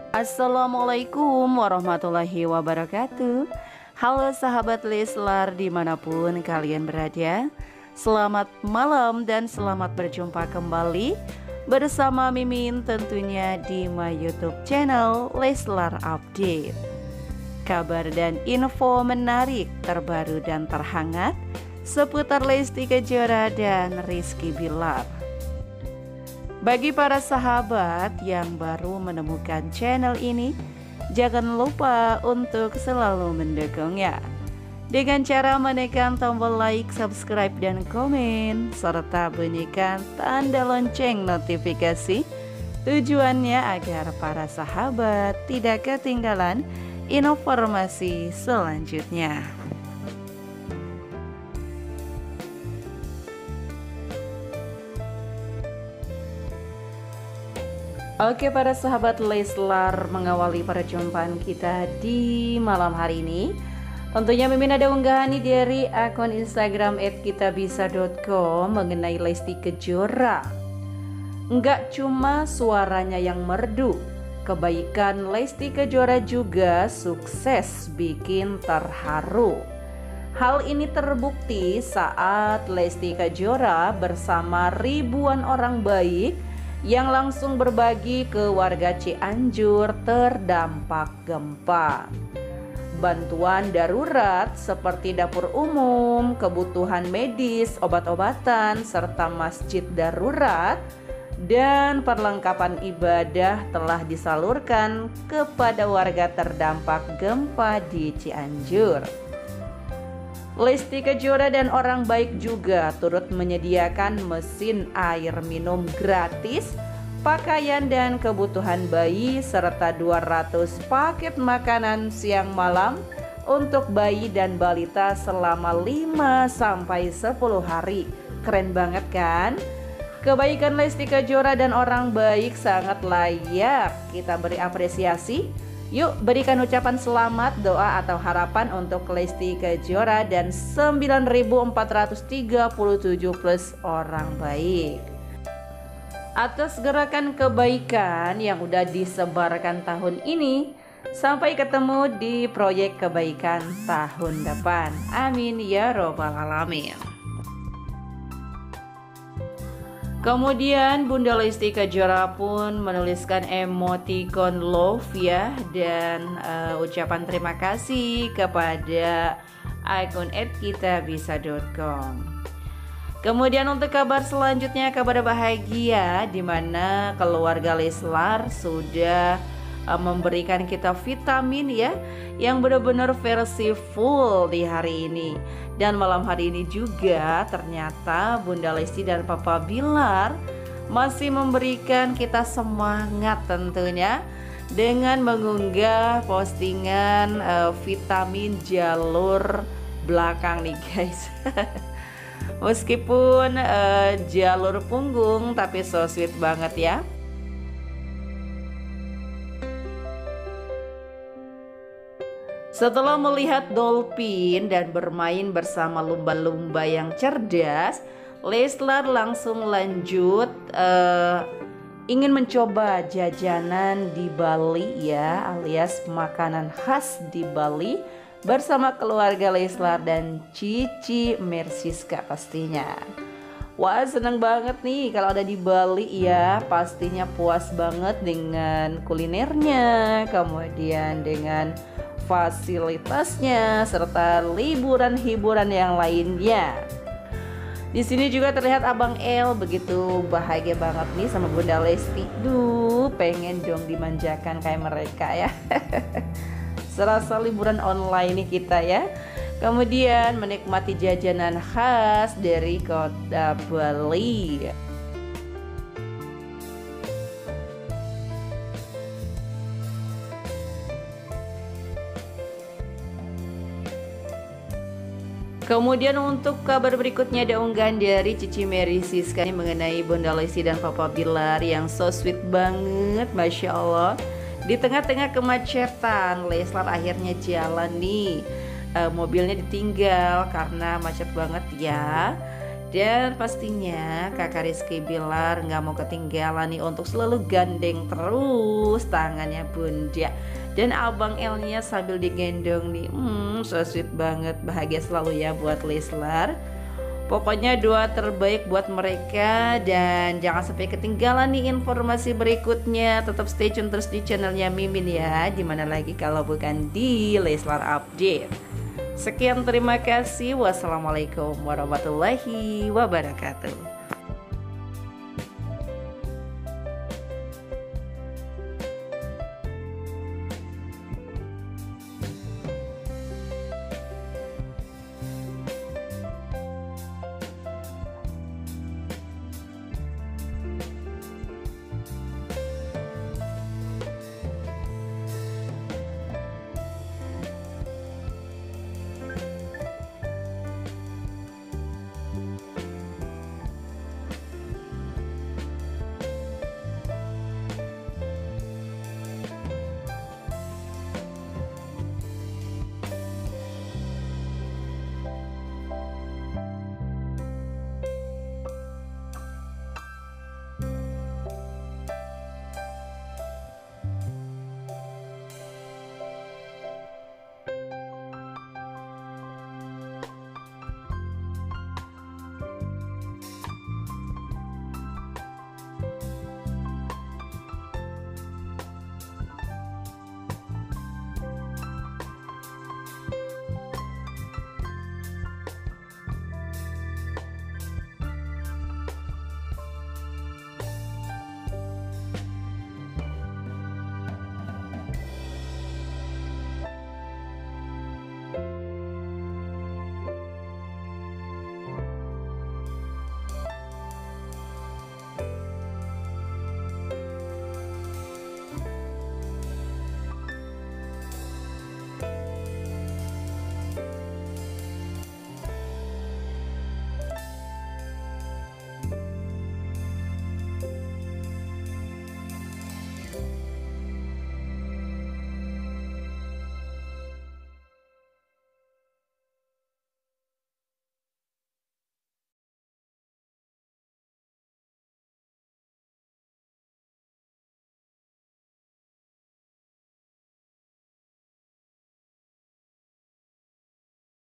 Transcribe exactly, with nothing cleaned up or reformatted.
Assalamualaikum warahmatullahi wabarakatuh. Halo sahabat Leslar dimanapun kalian berada. Selamat malam dan selamat berjumpa kembali bersama Mimin tentunya di my YouTube channel Leslar Update. Kabar dan info menarik terbaru dan terhangat seputar Lesti Kejora dan Rizky Bilar. Bagi para sahabat yang baru menemukan channel ini, jangan lupa untuk selalu mendukungnya dengan cara menekan tombol like, subscribe, dan komen, serta bunyikan tanda lonceng notifikasi. Tujuannya agar para sahabat tidak ketinggalan informasi selanjutnya. Oke para sahabat Leslar, mengawali perjumpaan kita di malam hari ini, tentunya Mimin ada unggahan nih dari akun Instagram et kitabisa dot com mengenai Lesti Kejora. Enggak cuma suaranya yang merdu, kebaikan Lesti Kejora juga sukses bikin terharu. Hal ini terbukti saat Lesti Kejora bersama ribuan orang baik yang langsung berbagi ke warga Cianjur terdampak gempa. Bantuan darurat seperti dapur umum, kebutuhan medis, obat-obatan, serta masjid darurat dan perlengkapan ibadah telah disalurkan kepada warga terdampak gempa di Cianjur. Lesti Kejora dan orang baik juga turut menyediakan mesin air minum gratis, pakaian dan kebutuhan bayi, serta dua ratus paket makanan siang malam untuk bayi dan balita selama lima sampai sepuluh hari. Keren banget kan? Kebaikan Lesti Kejora dan orang baik sangat layak kita beri apresiasi. Yuk berikan ucapan selamat, doa atau harapan untuk Lesti Kejora dan sembilan ribu empat ratus tiga puluh tujuh plus orang baik atas gerakan kebaikan yang udah disebarkan tahun ini. Sampai ketemu di proyek kebaikan tahun depan. Amin ya robbal alamin. Kemudian Bunda Lesti Kejora pun menuliskan emoticon love ya, dan uh, ucapan terima kasih kepada akun et kitabisa dot com. Kemudian untuk kabar selanjutnya, kabar bahagia di mana keluarga Leslar sudah uh, memberikan kita vitamin ya, yang benar-benar versi full di hari ini. Dan malam hari ini juga ternyata Bunda Lesti dan Papa Bilar masih memberikan kita semangat tentunya dengan mengunggah postingan uh, vitamin jalur belakang nih guys. Meskipun uh, jalur punggung tapi so sweet banget ya. Setelah melihat dolphin dan bermain bersama lumba-lumba yang cerdas, Leslar langsung lanjut uh, ingin mencoba jajanan di Bali ya, alias makanan khas di Bali bersama keluarga Leslar dan Cici Mersiska pastinya. Wah, seneng banget nih kalau ada di Bali ya, pastinya puas banget dengan kulinernya, kemudian dengan fasilitasnya serta liburan-hiburan yang lainnya. Di sini juga terlihat Abang El begitu bahagia banget nih sama Bunda Lesti. Duh, pengen dong dimanjakan kayak mereka ya. Serasa liburan online nih kita ya. Kemudian menikmati jajanan khas dari kota Bali. Kemudian untuk kabar berikutnya ada unggahan dari Cici Mary Siska mengenai Bunda Lesti dan Papa Bilar yang so sweet banget, Masya Allah. Di tengah-tengah kemacetan, Leslar akhirnya jalan nih. E, mobilnya ditinggal karena macet banget ya. Dan pastinya kakak Rizky Bilar nggak mau ketinggalan nih untuk selalu gandeng terus tangannya Bunda. Dan abang L-nya sambil digendong nih, hmm, so sweet banget, bahagia selalu ya buat Leslar. Pokoknya doa terbaik buat mereka dan jangan sampai ketinggalan nih informasi berikutnya. Tetap stay tune terus di channelnya Mimin ya. Dimana lagi kalau bukan di Leslar Update. Sekian, terima kasih. Wassalamualaikum warahmatullahi wabarakatuh.